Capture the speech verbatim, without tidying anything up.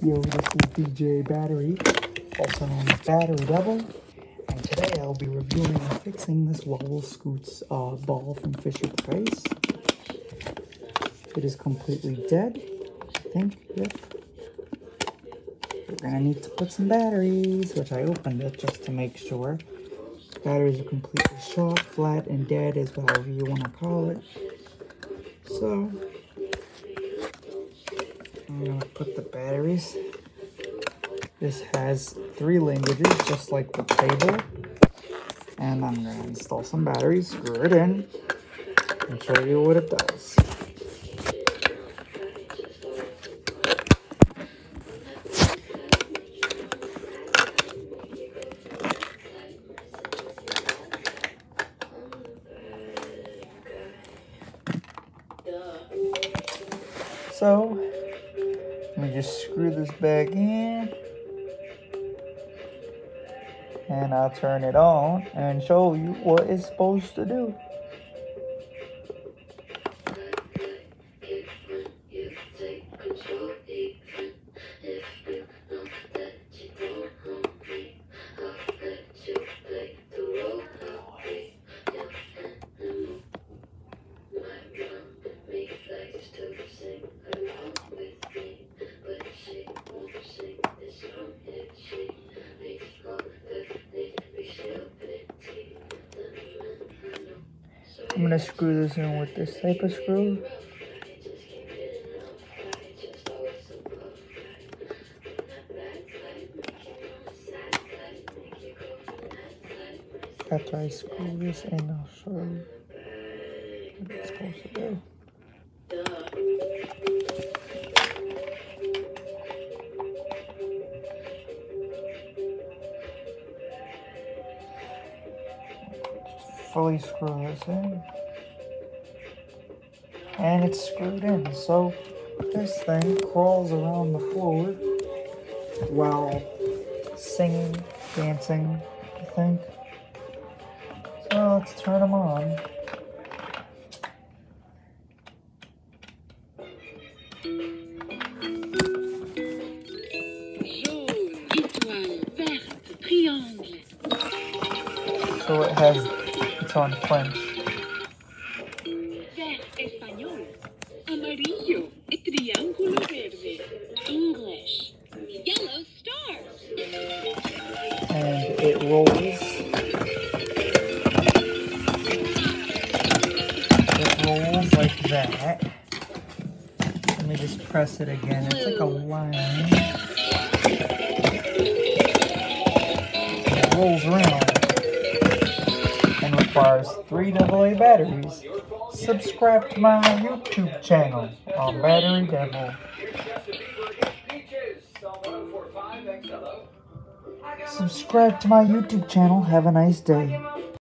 Yo, this is D J Battery, also known as Battery Devil, and today I'll be reviewing and fixing this Wobble Scoots uh, ball from Fisher-Price. It is completely dead, I think, yep. We're gonna need to put some batteries, which I opened it just to make sure. Batteries are completely shot, flat, and dead, is however you want to call it. So, I'm gonna put the batteries. This has three languages, just like the table. And I'm gonna install some batteries, screw it in, and show you what it does. So, let me just screw this back in, and I'll turn it on and show you what it's supposed to do. I'm gonna screw this in with this type of screw. After I screw this in, I'll show you what it's supposed to do. Fully screw this in, and it's screwed in, so this thing crawls around the floor while singing, dancing, I think. So let's turn them on. So it has, it's on French. Vert español, amarillo, triángulo verde, English, yellow star. And it rolls. It rolls like that. Let me just press it again. It's like a line. It rolls around. And requires three double A batteries. Subscribe to my YouTube channel on Battery Devil. Subscribe to my YouTube channel. Have a nice day.